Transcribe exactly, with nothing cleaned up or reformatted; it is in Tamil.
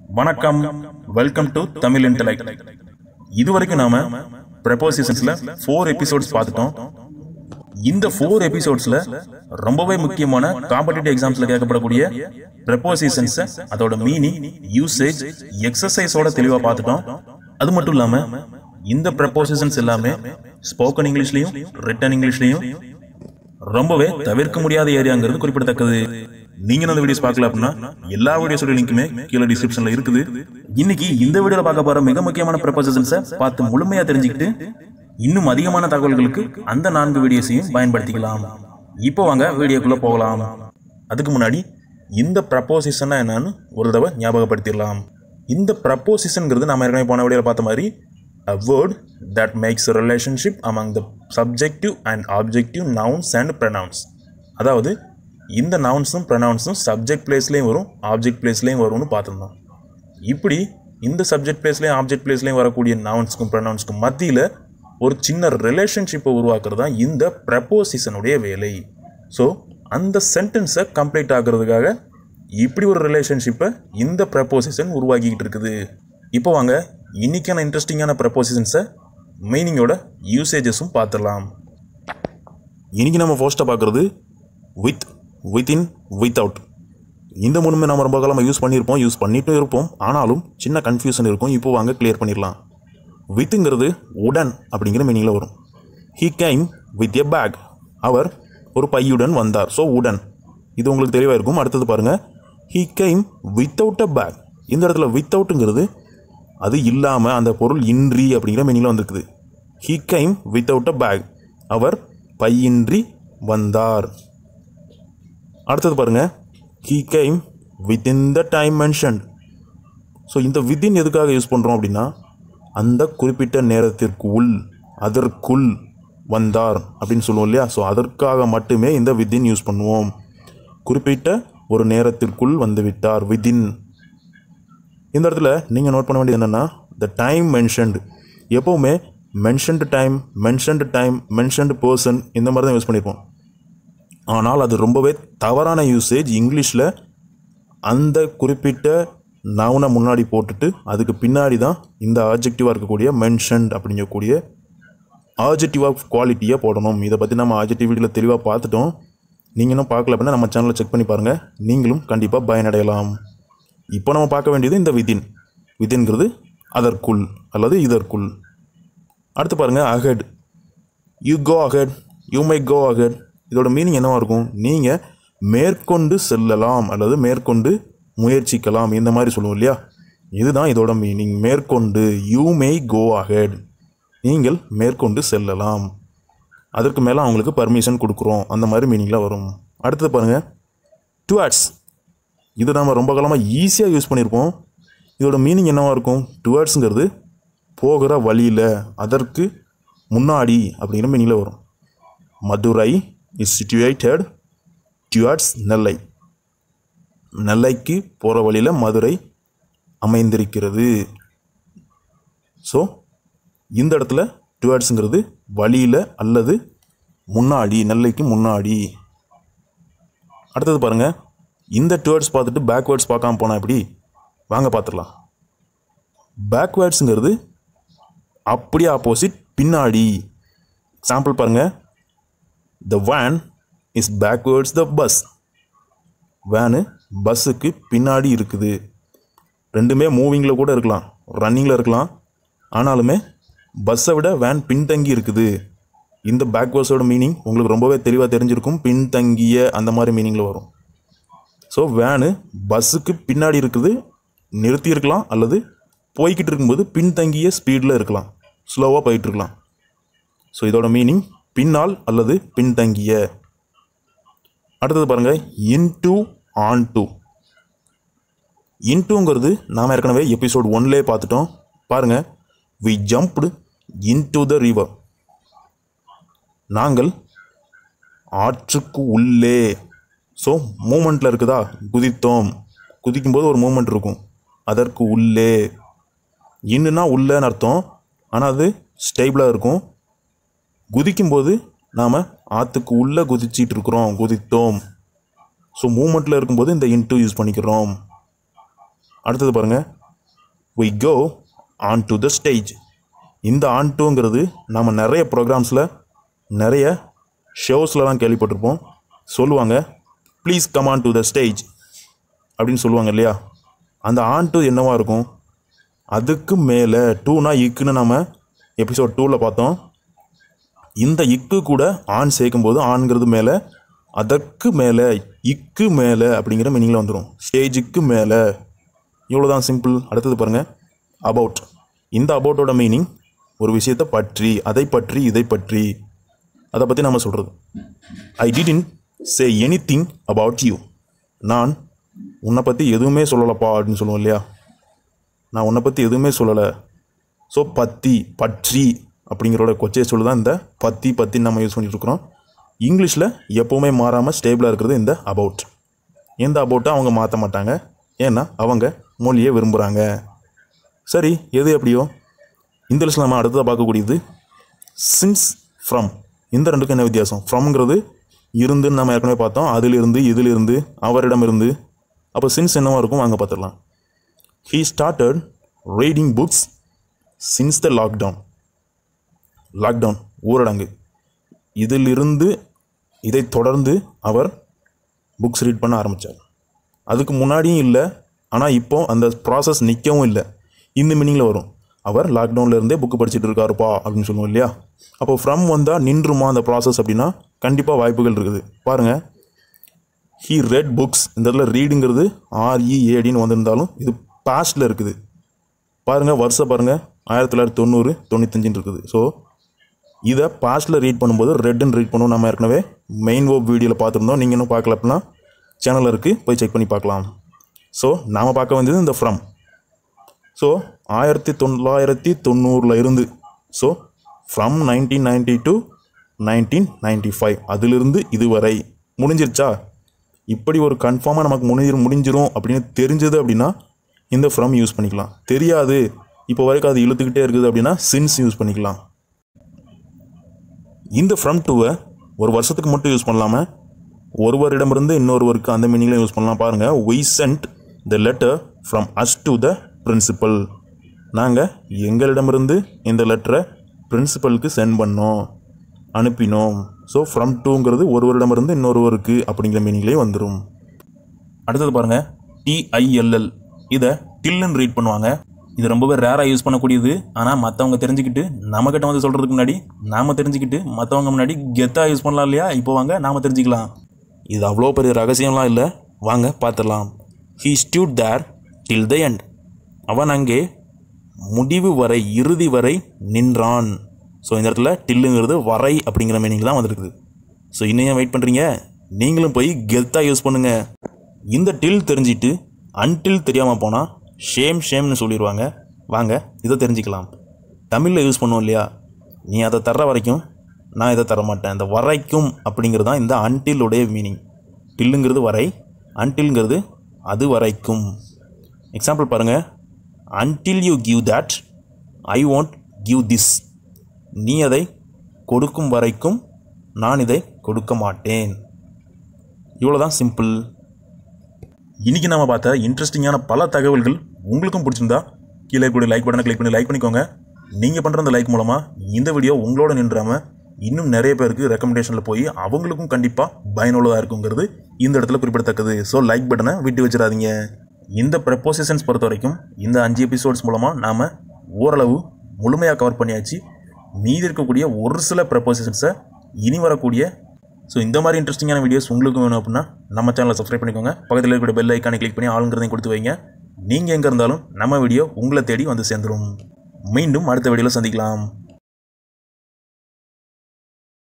வணக்கம், வெல்கம் டு தமிழ் இன்டெலெக்ட். இதுவரைக்கும் நாம ப்ரெபோசிஷன்ஸ்ல ஃபோர் எபிசோட்ஸ் பார்த்துட்டோம். இந்த ஃபோர் எபிசோட்ஸ்ல ரொம்பவே முக்கியமான காம்படிட்டிவ் எக்ஸாம்ஸ்ல கேட்கப்படக்கூடிய ப்ரெபோசிஷன்ஸ், அதோட மீனிங், யூசேஜ், எக்ஸசைஸோட தெளிவா பார்த்துட்டோம். அது மட்டும் இல்லாம இந்த ப்ரெபோசிஷன்ஸ் எல்லாமே ஸ்போக்கன் இங்கிலீஷ்லயும் ரிட்டன் இங்கிலீஷ்லயும் ரொம்பவே தவிர்க்க முடியாத ஏரியாங்கிறது குறிப்பிடத்தக்கது. நீங்க அந்த வீடியோஸ் பார்க்கல அப்படின்னா எல்லா வீடியோஸோட லிங்க்குமே கீழே டிஸ்கிரிப்ஷன்ல இருக்குது. இன்னைக்கு இந்த வீடியோல பார்க்க போற மிக முக்கியமான ப்ரெபோசிஷன்ஸை பார்த்து முழுமையா தெரிஞ்சுக்கிட்டு இன்னும் அதிகமான தகவல்களுக்கு அந்த நான்கு வீடியோஸையும் பயன்படுத்திக்கலாம். இப்போ வாங்க வீடியோக்குள்ள போகலாம். அதுக்கு முன்னாடி இந்த ப்ரெபோசிஷன்னா என்னன்னு ஒரு தடவை ஞாபகப்படுத்திடலாம். இந்த ப்ரெபோசிஷன்ங்கிறது நாம ஏற்கனவே போன வீடியோல பார்த்த மாதிரி a word that makes a relationship among the subjective and objective nouns and pronouns. அதாவது இந்த நவுன்ஸும் ப்ரொனவுன்ஸும் சப்ஜெக்ட் பிளேஸ்லேயும் வரும், ஆப்ஜெக்ட் பிளேஸ்லேயும் வரும்னு பார்த்துருந்தோம். இப்படி இந்த சப்ஜெக்ட் பிளேஸ்லேயும் ஆப்ஜெக்ட் பிளேஸ்லேயும் வரக்கூடிய நவுன்ஸ்க்கும் ப்ரொனவுன்ஸ்க்கும் மத்தியில் ஒரு சின்ன ரிலேஷன்ஷிப்பை உருவாக்குறது தான் இந்த ப்ரெபோசிஷனுடைய வேலை. ஸோ அந்த சென்டென்ஸை கம்ப்ளீட் ஆகிறதுக்காக இப்படி ஒரு ரிலேஷன்ஷிப்பை இந்த ப்ரெபோசிஷன் உருவாக்கிக்கிட்டு இருக்குது. இப்போ வாங்க இன்னைக்கான இன்ட்ரெஸ்டிங்கான ப்ரெபோசிஷன்ஸை மீனிங்கோட யூசேஜஸும் பார்த்துடலாம். இன்னைக்கு நம்ம ஃபர்ஸ்ட்டாக பார்க்குறது வித், வித்தின், வித்தவுட். இந்த மூணுமே நம்ம ரொம்ப காலமாக யூஸ் பண்ணியிருப்போம், யூஸ் பண்ணிட்டும் இருப்போம். ஆனாலும் சின்ன கன்ஃபியூஷன் இருக்கும். இப்போ வாங்க கிளியர் பண்ணிடலாம். வித்துங்கிறது உடன் அப்படிங்கிற மீனிங்கில் வரும். He came with a bag. அவர் ஒரு பையுடன் வந்தார். ஸோ உடன், இது உங்களுக்கு தெளிவாக இருக்கும். அடுத்தது பாருங்கள், he came without a bag. இந்த இடத்துல வித்தவுட்டுங்கிறது அது இல்லாமல், அந்த பொருள் இன்றி அப்படிங்கிற மீனிங்கில் வந்திருக்குது. He came without a bag. அவர் பையின்றி வந்தார். அடுத்தது பாருங்க, he came within the time mentioned. So இந்த வித்தின் எதுக்காக யூஸ் பண்ணுறோம் அப்படின்னா, அந்த குறிப்பிட்ட நேரத்திற்குள், அதற்குள் வந்தார் அப்படின்னு சொல்லுவோம் இல்லையா. ஸோ அதற்காக மட்டுமே இந்த வித்தின் யூஸ் பண்ணுவோம். குறிப்பிட்ட ஒரு நேரத்திற்குள் வந்து விட்டார், வித்தின். இந்த இடத்துல நீங்கள் நோட் பண்ண வேண்டியது என்னென்னா, த டைம் மென்ஷன்டு. எப்போவுமே mentioned time, mentioned time, mentioned person இந்த மாதிரி தான் யூஸ் பண்ணியிருப்போம். ஆனால் அது ரொம்பவே தவறான யூசேஜ். இங்கிலீஷில் அந்த குறிப்பிட்ட நவுனை முன்னாடி போட்டுட்டு அதுக்கு பின்னாடி தான் இந்த ஆப்ஜெக்டிவாக இருக்கக்கூடிய மென்ஷன்ட் அப்படிங்கக்கூடிய ஆப்ஜெக்டிவ் ஆஃப் குவாலிட்டியை போடணும். இதை பற்றி நம்ம ஆப்ஜெக்டிவ் வீடியோவில் தெளிவாக பார்த்துட்டோம். நீங்கள் இன்னும் பார்க்கல அப்படின்னா நம்ம சேனலை செக் பண்ணி பாருங்கள், நீங்களும் கண்டிப்பாக பயனடையலாம். இப்போ நம்ம பார்க்க வேண்டியது இந்த வித்தின். வித்தின்கிறது அதற்குள் அல்லது இதற்குள். அடுத்து பாருங்கள், ahead. You go ahead, you may go ahead. இதோட மீனிங் என்னவா இருக்கும்? நீங்கள் மேற்கொண்டு செல்லலாம் அல்லது மேற்கொண்டு முயற்சிக்கலாம், இந்த மாதிரி சொல்லுவோம் இல்லையா. இதுதான் இதோட மீனிங், மேற்கொண்டு. யூ மே கோ அஹெட், நீங்கள் மேற்கொண்டு செல்லலாம். அதற்கு மேலே அவங்களுக்கு பர்மிஷன் கொடுக்குறோம், அந்த மாதிரி மீனிங்கில் வரும். அடுத்தது பாருங்கள், டுவர்ட்ஸ். இது நம்ம ரொம்ப காலமாக ஈஸியாக யூஸ் பண்ணியிருப்போம். இதோட மீனிங் என்னவாக இருக்கும்? டுவர்ட்ஸுங்கிறது போகிற வழியில், அதற்கு முன்னாடி அப்படிங்கிற மீனிங்கில் வரும். மதுரை is situated towards நெல்லை. நெல்லைக்கு போகிற வழியில் மதுரை அமைந்திருக்கிறது. ஸோ இந்த இடத்துல டுவர்ட்ஸுங்கிறது வழியில் அல்லது முன்னாடி, நெல்லைக்கு முன்னாடி. அடுத்தது பாருங்கள், இந்த டுவர்ட்ஸ் பார்த்துட்டு பேக்வேர்ட்ஸ் பார்க்காம போனால் எப்படி? வாங்க பார்த்துடலாம். பேக்வேர்ட்ஸுங்கிறது அப்படியே ஆப்போசிட், பின்னாடி. எக்ஸாம்பிள் பாருங்கள், the van is backwards the bus. Van பஸ்ஸுக்கு பின்னாடி இருக்குது. ரெண்டுமே மூவிங்கில் கூட இருக்கலாம், ரன்னிங்கில் இருக்கலாம். ஆனாலுமே பஸ்ஸை விட வேன் பின்தங்கி இருக்குது. இந்த பேக்வேர்ட்ஸோட மீனிங் உங்களுக்கு ரொம்பவே தெளிவாக தெரிஞ்சிருக்கும். பின்தங்கிய அந்த மாதிரி மீனிங்கில் வரும். ஸோ வேனு பஸ்ஸுக்கு பின்னாடி இருக்குது, நிறுத்தி இருக்கலாம் அல்லது போய்கிட்டு இருக்கும்போது பின்தங்கிய ஸ்பீடில் இருக்கலாம், ஸ்லோவாக போயிட்டுருக்கலாம். ஸோ இதோட மீனிங் பின்னால் அல்லது பின்தங்கிய. அடுத்தது பாருங்கள், இன்டு, ஆன்டு. இன்டுங்கிறது நாம் ஏற்கனவே எபிசோட் ஒன்லேயே பார்த்துட்டோம். பாருங்கள், we jumped into the river. நாங்கள் ஆற்றுக்கு உள்ளே. ஸோ மூமெண்ட்டில் இருக்குதா, குதித்தோம். குதிக்கும்போது ஒரு மூமெண்ட் இருக்கும், அதற்கு உள்ளே. இன்னுன்னா உள்ளேன்னு அர்த்தம், ஆனால் அது ஸ்டேபிளாக இருக்கும். குதிக்கும்போது நாம் ஆற்றுக்கு உள்ளே குதிச்சிட்டு இருக்கிறோம், குதித்தோம். ஸோ மூமெண்ட்டில் இருக்கும்போது இந்த இன்ட்டு யூஸ் பண்ணிக்கிறோம். அடுத்தது பாருங்கள், we go on to the stage. இந்த ஆன் டூங்கிறது நம்ம நிறைய ப்ரோக்ராம்ஸில் நிறைய ஷோஸ்லலாம் கேள்விப்பட்டிருப்போம். சொல்லுவாங்க please come on to the stage அப்படின்னு சொல்லுவாங்க இல்லையா. அந்த ஆன் டூ என்னவாக இருக்கும்? அதுக்கு மேலே டூனா இக்குன்னு நம்ம எபிசோட் டூவில் பார்த்தோம். இந்த இக்கு கூட ஆன் சேர்க்கும்போது ஆண்கிறது மேலே, அதற்கு மேலே, இக்கு மேலே அப்படிங்கிற மீனிங்கில் வந்துடும். ஸ்டேஜுக்கு மேலே. இவ்வளோ தான் சிம்பிள். அடுத்தது பாருங்கள், அபவுட். இந்த அபவுட்டோட மீனிங் ஒரு விஷயத்தை பற்றி, அதை பற்றி, இதை பற்றி, அதை பற்றி நம்ம சொல்கிறது. I didn't say anything about you. நான் உன்னை பற்றி எதுவுமே சொல்லலப்பா அப்படின்னு சொல்லுவோம் இல்லையா. நான் உன்னை பற்றி எதுவுமே சொல்லலை. ஸோ பற்றி, பற்றி அப்படிங்கிறோட கொச்சையை சொல்லு தான் இந்த பற்றி பற்றின்னு நம்ம யூஸ் பண்ணிட்டுருக்குறோம். இங்கிலீஷில் எப்போவுமே மாறாமல் ஸ்டேபிளாக இருக்கிறது இந்த அபவுட். இந்த அபவுட்டை அவங்க மாற்ற மாட்டாங்க, ஏன்னா அவங்க மொழியை விரும்புகிறாங்க. சரி, எது எப்படியோ இந்த லிஸ்ட்டில் நம்ம அடுத்ததாக பார்க்கக்கூடியது சின்ஸ், ஃப்ரம். இந்த ரெண்டுக்கும் என்ன வித்தியாசம்? ஃப்ரம்ங்கிறது இருந்துன்னு நம்ம ஏற்கனவே பார்த்தோம். அதிலிருந்து, இதிலிருந்து, அவரிடமிருந்து. அப்போ சின்ஸ் என்னவாக இருக்கும் வாங்க பார்த்துடலாம். He started reading books since the lockdown. Lockdown, ஊரடங்கு. இதிலிருந்து இதை தொடர்ந்து அவர் புக்ஸ் ரீட் பண்ண ஆரம்பித்தார். அதுக்கு முன்னாடியும் இல்லை, ஆனால் இப்போ அந்த ப்ராசஸ் நிற்கவும் இல்லை. இந்த மீனிங்கில் வரும். அவர் லாக்டவுன்லேருந்தே புக்கு படிச்சுட்டு இருக்காருப்பா அப்படின்னு சொல்லுவோம் இல்லையா. அப்போ ஃப்ரம் வந்தால் நின்றுமா அந்த ப்ராசஸ் அப்படின்னா கண்டிப்பாக வாய்ப்புகள் இருக்குது. பாருங்கள், ஹீ ரெட் புக்ஸ். இந்த இடத்துல ரீடுங்கிறது ஆர்இஏடின்னு வந்திருந்தாலும் இது பாஸ்டில் இருக்குது. பாருங்கள், வருஷம் பாருங்கள், ஆயிரத்தி தொள்ளாயிரத்தி தொண்ணூறு தொண்ணூத்தஞ்சுன்னு இருக்குது. ஸோ இதை பாஸ்டில் ரீட் பண்ணும்போது ரெட்டுன்னு ரீட் பண்ணுவோம். நம்ம ஏற்கனவே மெயின் வேர்ப் வீடியோவில் பார்த்துருந்தோம். நீங்கள் இன்னும் பார்க்கல அப்படின்னா சேனலில் இருக்குது, போய் செக் பண்ணி பார்க்கலாம். ஸோ நாம் பார்க்க வேண்டியது இந்த ஃப்ரம். ஸோ ஆயிரத்தி தொள்ளாயிரத்தி தொண்ணூறில் இருந்து, so from nineteen ninety to nineteen ninety five, அதிலிருந்து இதுவரை முடிஞ்சிருச்சா? இப்படி ஒரு கன்ஃபார்மாக நமக்கு முடிஞ்சிரு முடிஞ்சிரும் அப்படின்னு தெரிஞ்சது அப்படின்னா இந்த ஃப்ரம் யூஸ் பண்ணிக்கலாம். தெரியாது, இப்போ வரைக்கும் அது இழுத்துக்கிட்டே இருக்குது அப்படின்னா சின்ஸ் யூஸ் பண்ணிக்கலாம். இந்த ஃப்ரம் டூவை ஒரு வருஷத்துக்கு மட்டும் யூஸ் பண்ணலாமல் ஒருவரிடமிருந்து இன்னொருவருக்கு அந்த மீனிங்கில் யூஸ் பண்ணலாம். பாருங்கள், we sent the letter from us to the principal. நாங்கள் எங்களிடமிருந்து இந்த லெட்டரை பிரின்சிபலுக்கு சென்ட் பண்ணோம், அனுப்பினோம். ஸோ ஃப்ரம் டூங்கிறது ஒருவரிடமிருந்து இன்னொருவருக்கு அப்படிங்கிற மீனிங்லேயே வந்துடும். அடுத்தது பாருங்கள், டிஐஎல்எல். இதை டில்லுன்னு ரீட் பண்ணுவாங்க. இது ரொம்பவே ரேராக யூஸ் பண்ணக்கூடியது. ஆனால் மற்றவங்க தெரிஞ்சுக்கிட்டு நம்மக்கிட்ட வந்து சொல்கிறதுக்கு முன்னாடி நாம் தெரிஞ்சுக்கிட்டு மற்றவங்க முன்னாடி கெத்தாக யூஸ் பண்ணலாம் இல்லையா. இப்போ வாங்க நாம் தெரிஞ்சுக்கலாம். இது அவ்வளோ பெரிய ரகசியம்லாம் இல்லை, வாங்க பார்த்துடலாம். He stood there till the end. அவன் அங்கே முடிவு வரை, இறுதி வரை நின்றான். ஸோ இந்த இடத்துல டில்லுங்கிறது வரை அப்படிங்கிற மீனிங் தான் வந்துருக்குது. ஸோ இன்னும் வெயிட் பண்ணுறீங்க? நீங்களும் போய் கெத்தாக யூஸ் பண்ணுங்கள். இந்த டில் தெரிஞ்சிட்டு அன்டில் தெரியாமல் போனால் ஷேம் ஷேம்னு சொல்லிடுவாங்க. வாங்க இதை தெரிஞ்சுக்கலாம். தமிழில் யூஸ் பண்ணுவோம் இல்லையா, நீ அதை தர்ற வரைக்கும் நான் இதை தர மாட்டேன். இந்த வரைக்கும் அப்படிங்கிறது தான் இந்த அன்டிலுடைய மீனிங். டில்லுங்கிறது வரை, அன்டில்ங்கிறது அது வரைக்கும். எக்ஸாம்பிள் பாருங்கள், until you give that I won't give this. நீ அதை கொடுக்கும் வரைக்கும் நான் இதை கொடுக்க மாட்டேன். இவ்வளோ தான் சிம்பிள். இன்றைக்கி நம்ம பார்த்த இன்ட்ரெஸ்டிங்கான பல தகவல்கள் உங்களுக்கும் பிடிச்சிருந்தா கீழே கூட லைக் பட்டனை கிளிக் பண்ணி லைக் பண்ணிக்கோங்க. நீங்கள் பண்ணுற அந்த லைக் மூலமாக இந்த வீடியோ உங்களோட நின்றாமல் இன்னும் நிறைய பேருக்கு ரெக்கமெண்டேஷனில் போய் அவங்களுக்கும் கண்டிப்பாக பயனுள்ளதாக இருக்குங்கிறது இந்த இடத்துல குறிப்பிடத்தக்கது. ஸோ லைக் பட்டனை விட்டு வச்சிடாதீங்க. இந்த ப்ரெப்போசிஷன்ஸ் பொறுத்த வரைக்கும் இந்த அஞ்சு எபிசோட்ஸ் மூலமாக நாம் ஓரளவு முழுமையாக கவர் பண்ணியாச்சு. மீதி இருக்கக்கூடிய ஒரு சில ப்ரெப்போசிஷன்ஸை இனி வரக்கூடிய ஸோ இந்த மாதிரி இன்ட்ரெஸ்டிங்கான வீடியோஸ் உங்களுக்கு வேணும் அப்படின்னா நம்ம சேனலை சப்ஸ்கிரைப் பண்ணிக்கோங்க. பக்கத்தில் இருக்கிற பெல் ஐக்கானை கிளிக் பண்ணி ஆளுங்கிறதையும் கொடுத்து வைங்க. நீங்கள் எங்கே இருந்தாலும் நம்ம வீடியோ உங்களை தேடி வந்து சேர்ந்துடும். மீண்டும் அடுத்த வீடியோவில் சந்திக்கலாம்.